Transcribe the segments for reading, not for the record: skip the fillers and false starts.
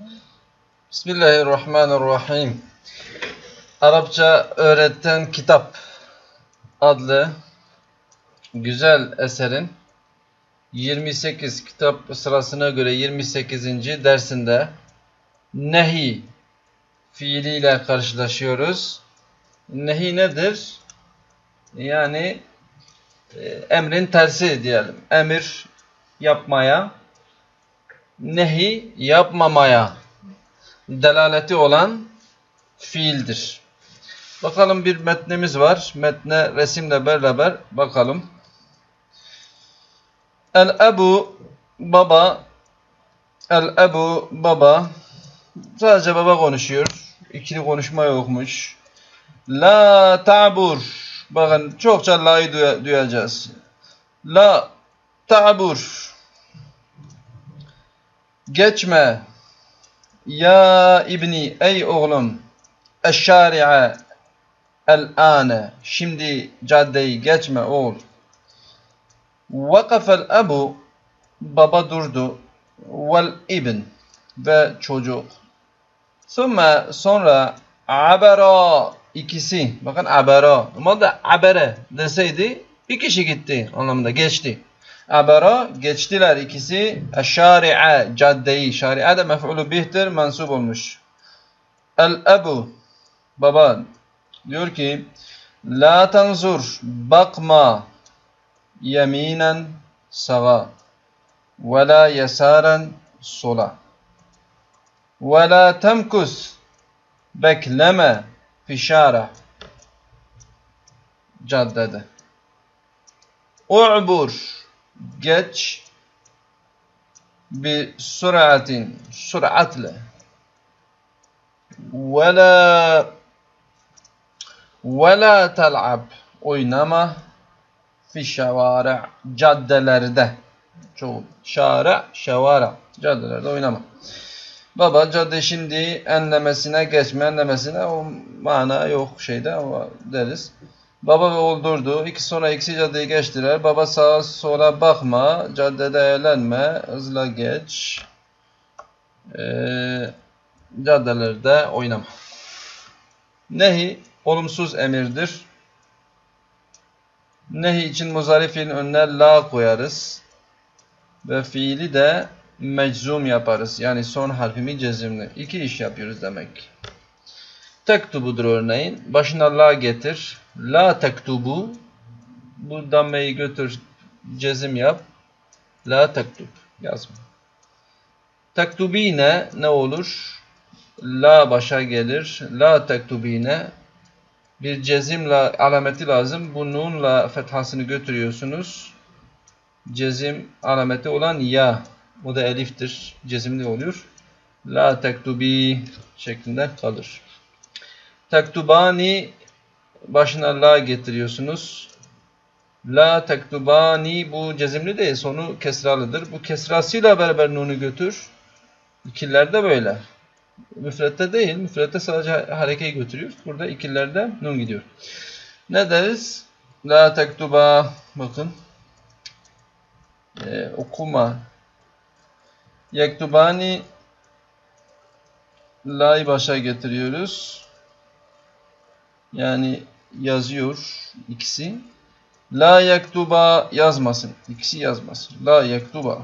Bismillahirrahmanirrahim. Arapça Öğreten Kitap adlı güzel eserin 28 kitap sırasına göre 28. dersinde nehi fiiliyle karşılaşıyoruz. Nehi nedir? Yani emrin tersi diyelim. Emir yapmaya, nehi yapmamaya delaleti olan fiildir. Bakalım bir metnimiz var. Metne resimle beraber bakalım. El-ebu baba. El-ebu baba. Sadece baba konuşuyor. İkili konuşma yokmuş. La ta'bur. Bakın çokça la'yı duyacağız. La ta'bur. Geçme. Ya ibni ey oğlum. Eşşari'a el-âne. Şimdi caddeyi geçme oğul. Vakafel ebu. Baba durdu. Vel ibn. Ve çocuk. Sonra abera. İkisi. Bakın abera. Normalde abere deseydi bir kişi gitti anlamında geçti. Abera geçtiler ikisi. Eşşari'a caddeyi. Şari'a da mef'ulü bihtir. Mensup olmuş. El-ebu. Baba diyor ki la tanzur bakma yeminen sağa ve la yesaren sola ve la temkus bekleme fişara caddede u'bur geç bi süratin süratle ve la tel'ab oynama fi şevâri' caddelerde çoğul şâri' şevâri' caddelerde oynama. Baba cadde şimdi enlemesine geçme enlemesine o mana yok şeyde ama deriz. Baba ve oğul durdu. Sonra ikisi caddeyi geçtiler. Baba sağa sola bakma. Caddede eğlenme. Hızla geç. Caddelerde oynama. Nehi olumsuz emirdir. Nehi için muzari fiilin önüne la koyarız. Ve fiili de meczum yaparız. Yani son harfimi cezimli. İki iş yapıyoruz demek. Tektubudur örneğin. Başına la getir. La tektubu. Bu dammeyi götür. Cezim yap. La tektub. Yazma. Tektubine ne olur? La başa gelir. La tektubine. Bir cezimle alameti lazım. Bu nunla fethasını götürüyorsunuz. Cezim alameti olan ya. O da eliftir. Cezimli oluyor. La tektubi şeklinde kalır. Tektubani başına la getiriyorsunuz. La tektubani bu cezimli değil. Sonu kesralıdır. Bu kesrasıyla beraber nunu götür. İkilerde böyle. Müfrette değil. Müfrette sadece harekeyi götürüyor. Burada ikilerde nun gidiyor. Ne deriz? La tektuba. Bakın. Okuma. Yektubani la'yı başa getiriyoruz. Yani yazıyor ikisi. La yektuba yazmasın. İkisi yazmasın. La yektuba.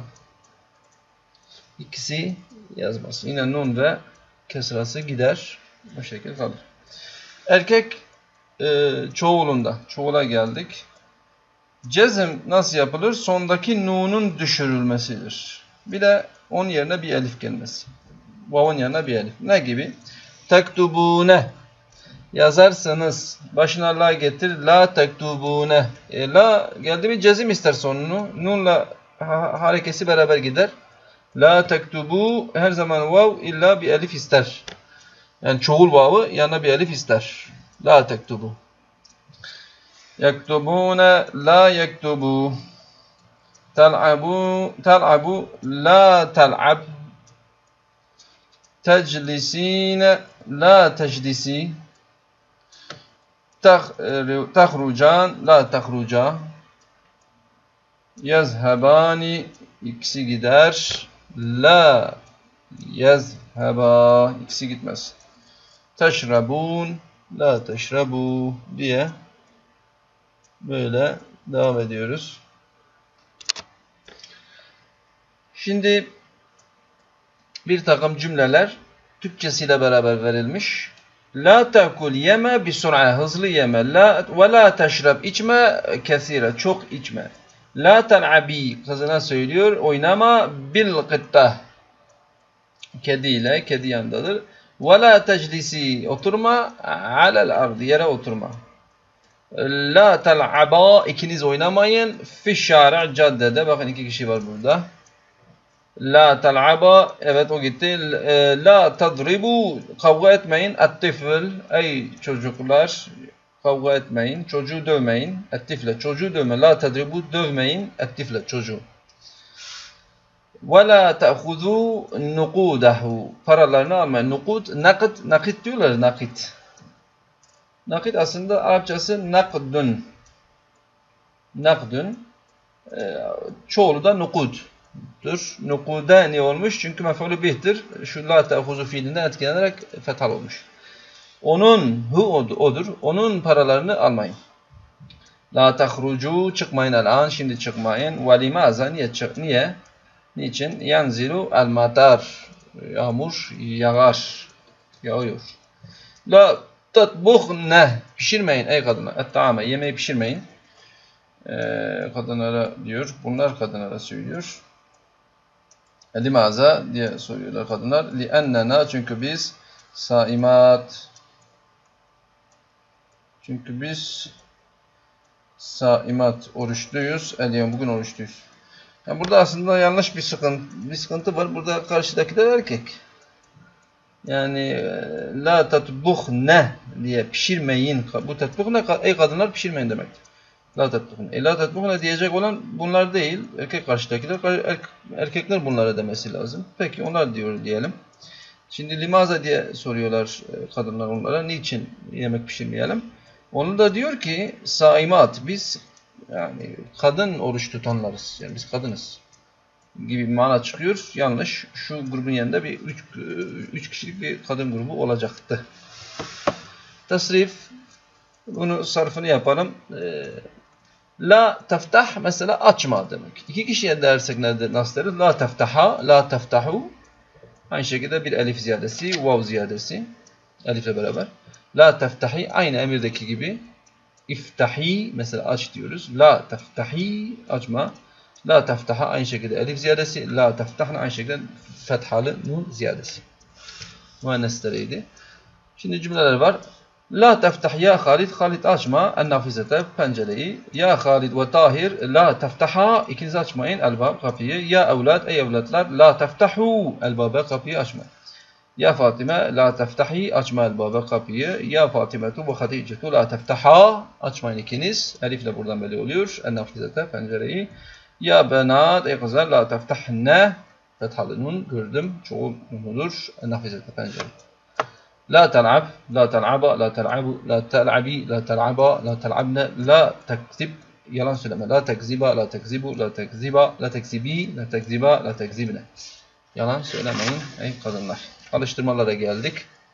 İkisi yazmasın. Yine nun ve kesrası gider. Bu şekilde kalır. Erkek çoğulunda. Çoğula geldik. Cezim nasıl yapılır? Sondaki nunun düşürülmesidir. Bir de onun yerine bir elif gelmesi. Vav'ın yanına bir elif. Ne gibi? Tektubune. Yazarsanız başına la getir. La tektubune. La geldi mi cezim ister sonunu. Nunla harekesi beraber gider. La tektubu her zaman vav illa bir elif ister. Yani çoğul vav'ı yanına bir elif ister. La tektubu. Yektubune la yektubu. Tel'abu la tel'ab. Teclisine la teclisi. Tahrucan la tahruca. Yazhabani ikisi gider. La yazhabani. tezheba. İkisi gitmez. Teşrabun, la teşrabu diye böyle devam ediyoruz. Şimdi bir takım cümleler Türkçesiyle beraber verilmiş. La ta'kul yeme bi sur'a, hızlı yeme. La ve la teşrab, içme kesire, çok içme. La tel'abi, kızına söylüyor, oynama bil gıttah, kediyle, kedi yanındadır. Ve la teclisi, oturma, alel ardı, yere oturma. La tel'aba, ikiniz oynamayın, fi şari', caddede, bakın iki kişi var burada. La tel'aba, evet o gitti. La tadribu, kavga etmeyin. Ettifl, ey çocuklar, kavga etmeyin. Çocuğu dövmeyin. Ettifle, çocuğu dövme. La tadribu, dövmeyin. Ettifle, çocuğu. Ve la te'huzu nukudahu, paralarını almayın. Nukud, nakit, nakit diyorlar, nakit. Nakit aslında Arapçası nakdun. Nakdun. Çoğulu da nukud. Nukuda ne olmuş? Çünkü mef'ulü bih'tir. Şu la te'huzu fiilinden etkilenerek fethal olmuş. Onun, odur. Onun paralarını almayın. La tehrucu, çıkmayın el-an, şimdi çıkmayın. Ve limaza, niye? Niçin? Yanzilu el-matar, yağmur yağar, yağıyor. La tatbuhne, pişirmeyin ey kadına. Et-ta'ame, yemeği pişirmeyin. Kadınlara diyor. Bunlar kadınlara söylüyor. Limaza diye soruyorlar kadınlar. Li'ennena, çünkü biz saimat. Çünkü biz saimat, oruçluyuz. Bugün oruçluyuz. Yani burada aslında yanlış bir sıkıntı var. Burada karşıdakiler erkek. Yani la tatbuhne diye pişirmeyin. Bu tatbuhne ey kadınlar pişirmeyin demek. La tatbuhne. La tatbuhne diyecek olan bunlar değil. Erkek karşıdakiler. Erkekler bunlara demesi lazım. Peki onlar diyor diyelim. Şimdi limaza diye soruyorlar kadınlar onlara. Niçin yemek pişirmeyelim? Onu da diyor ki saimat, biz yani kadın oruç tutanlarız. Yani biz kadınız gibi bir mana çıkıyor. Yanlış. Şu grubun yanında bir 3 kişilik bir kadın grubu olacaktı. Tasrif, bunu sarfını yapalım. La teftah mesela açma demek. İki kişiye dersek nasıl deriz? La teftaha, la teftahu. Aynı şekilde bir elif ziyadesi, vav ziyadesi. Elifle beraber. La teftahi, aynı emirdeki gibi. İftahi, mesela aç diyoruz. La teftahi, açma. La teftaha, aynı şekilde elif ziyadesi. La teftahna, aynı şekilde fethalı nun ziyadesi. Müennesleriydi. Şimdi cümleler var. La teftah ya Halid, Halid açma. En-nafizete, pencereyi. Ya Halid ve Tahir, la teftaha, ikiniz açmayın. Elbab, kapıyı. Ya evlat, ey evlatlar, la teftahu, elbaba, kapıyı açma. Ya Fatime, la teftahi, açma elbaba, kapıyı. Ya Fatimetu ve Haticetu, la teftaha, açmayın ikiniz. Elifle buradan belli oluyor. En-nafizete, pencereyi. Ya benat, ey kızlar, la teftahne, fethalı nun, gördüm. Çoğul nunudur. En-nafizete, pencere. La tel'ab, la tel'aba, la tel'abu, la tel'abi, la tel'aba, la tel'abne, la tekzib, yalan söyleme. La tekziba, la tekzibu, la tekziba, la tekzibi, la tekziba, la tekzibne. Yalan söylemeyin ey kadınlar. Alıştırmalara geldik.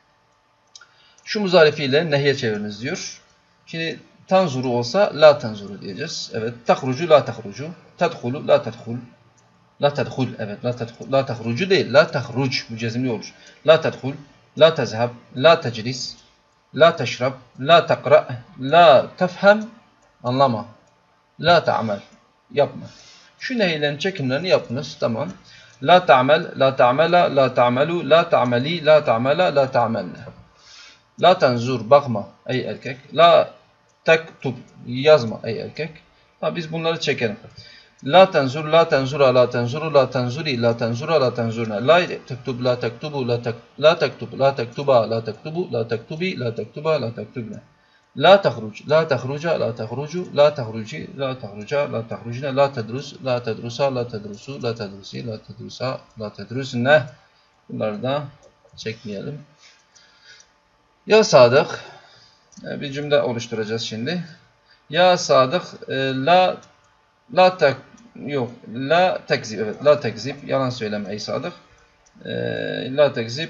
Şu muzarifiyle nehye çeviriniz diyor. Şimdi tanzuru olsa la tanzuru diyeceğiz. Evet. Tahrucu, la tahrucu. Tedhulu, la tedhul. La tedhul, evet. La tedhul. La tahrucu değil. La tahruc. Bu cezimli olur. La tedhul. La tezhab, la teclis, la teşrab, la tekra, la tefhem, anlama, la ta'mel, yapma. Şu nehirlerin çekimlerini yapınız, tamam. La ta'mel, la ta'mela, la ta'melu, la ta'meli, la ta'mela, la ta'melne. La tenzur, bakma ey erkek. La tektub, yazma ey erkek. Ha, biz bunları çekelim. La tenzur, la tenzura, la tenzuru, la tenzuri, la tenzura, la tenzurna. La tektub, la tektubu, la tektub, la tektuba, la tektubu, la tektubi, la tektuba, la tektubne. La tehruc, la tehruca, la tehrucu, la tehruci, la tehruca, la tehrucne, la tedrus, la tedrusa, la tedrusu, la tedrusi, la tedrusa, la tedrusne. Bunları da çekmeyelim. Ya Sadık, bir cümle oluşturacağız şimdi. Ya Sadık, la tekzib, evet, la tekzib, yalan söyleme ey Sadık. La tekzib.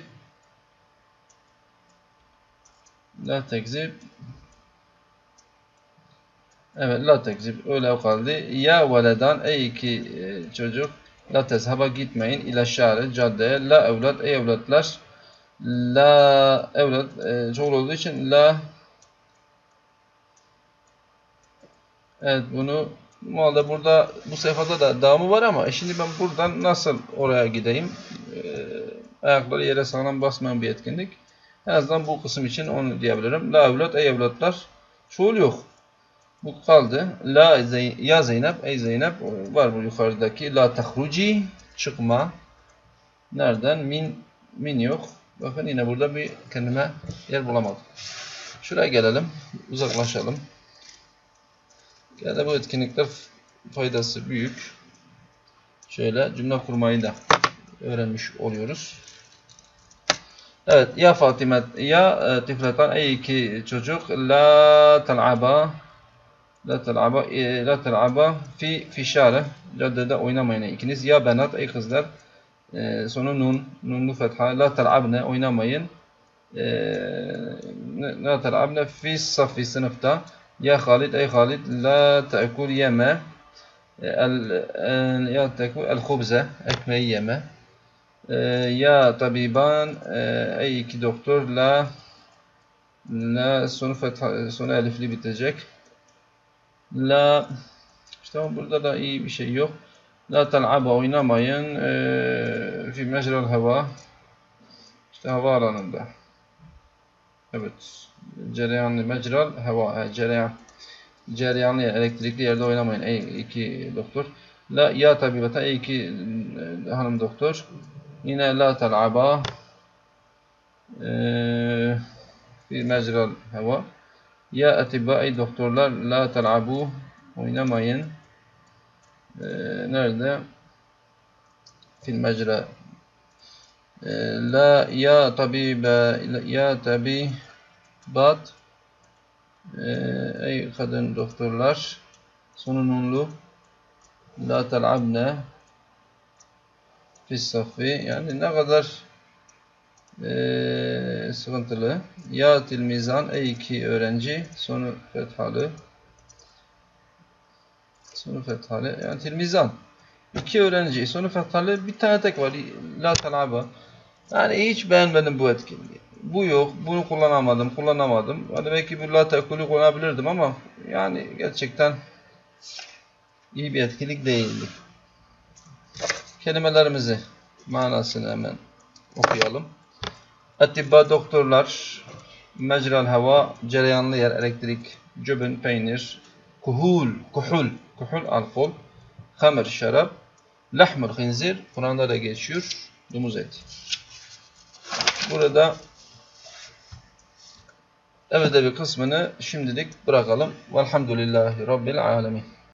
La tekzib. Evet, la tekzib. Öyle kaldı. Ya veledan, ey iki çocuk. La tezhaba, gitmeyin. İla şare, caddeye. La evlat, ey evlatlar. La evlat, çoğul olduğu için la. Evet, bunu normalde burada bu sayfada da devamı var ama şimdi ben buradan nasıl oraya gideyim? Ayakları yere sağlam basmayan bir etkinlik. En azından bu kısım için onu diyebilirim. La evlat, ey evlatlar. Çoğul yok. Bu kaldı. La ya Zeynep, ey Zeynep var bu yukarıdaki. La tahruci, çıkma. Nereden? Min yok. Bakın yine burada bir kendime yer bulamadım. Şuraya gelelim. Uzaklaşalım. Yani bu etkinlikler faydası büyük. Şöyle cümle kurmayı da öğrenmiş oluyoruz. Evet, ya Fatime, ya tifletan, ey iki çocuk, la tel'aba, la tel'aba fi şare, caddede oynamayın ikiniz. Ya benat, ey kızlar, sonu nunlu fetha, la tel'abne, oynamayın. La tel'abne fi safi, sınıfta. Ya Halid, ey Halid, la te'kul, yeme. Ya te'kul el-khubze, ekmeği yeme. Ya tabiban, ey iki doktor, la sonu elifli bitecek. La, işte burada da iyi bir şey yok. La tel'aba, oynamayın. Fi mecral hava, işte hava alanında. Evet, cereyanlı mecral hava, cereyanlı elektrikli yerde oynamayın ey iki doktor. La ya tabibata, ey iki hanım doktor. Yine la tel'aba fi mecral hava. Ya atiba, ey doktorlar, la tel'abu, oynamayın. Nerede? Fil mecra. La ya tabibe, ya tabibat, ey kadın doktorlar, sonu nunlu. La tel'abne fis safi, yani ne kadar sıkıntılı. Ya tilmizan, ey iki öğrenci, sonu fethalı. Sonu fethalı, yani tilmizan. İki öğrenci, sonu fethalı, bir tane tek var. La tel'aba. Yani hiç beğenmedim bu etkinliği. Bu yok, bunu kullanamadım. Hani belki bu la te'kulü kullanabilirdim ama yani gerçekten iyi bir etkinlik değildi. Kelimelerimizi, manasını hemen okuyalım. Atibba, doktorlar. Mecral hava, cereyanlı yer, elektrik. Cübün, peynir. Kuhul, alkol. Hamr, şarap. Lahmur, khinzir, Kur'an'da da geçiyor, domuz eti. Burada evet bir kısmını şimdilik bırakalım. Velhamdülillahi Rabbil alemin.